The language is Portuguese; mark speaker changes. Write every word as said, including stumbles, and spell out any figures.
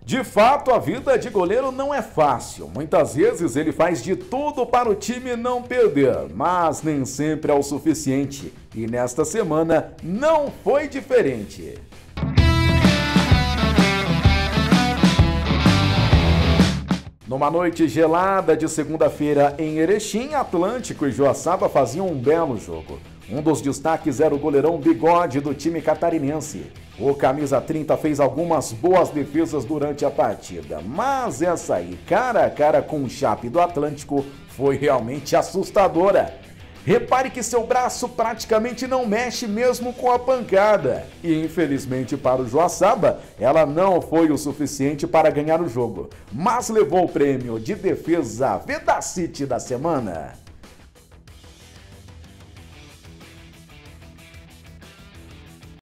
Speaker 1: De fato, a vida de goleiro não é fácil. Muitas vezes ele faz de tudo para o time não perder, mas nem sempre é o suficiente. E nesta semana não foi diferente. Numa noite gelada de segunda-feira em Erechim, Atlântico e Joaçaba faziam um belo jogo. Um dos destaques era o goleirão Bigode do time catarinense. O camisa trinta fez algumas boas defesas durante a partida, mas essa aí, cara a cara com o Chape do Atlântico, foi realmente assustadora. Repare que seu braço praticamente não mexe mesmo com a pancada. E infelizmente para o Joaçaba, ela não foi o suficiente para ganhar o jogo, mas levou o prêmio de defesa Vedacity da semana.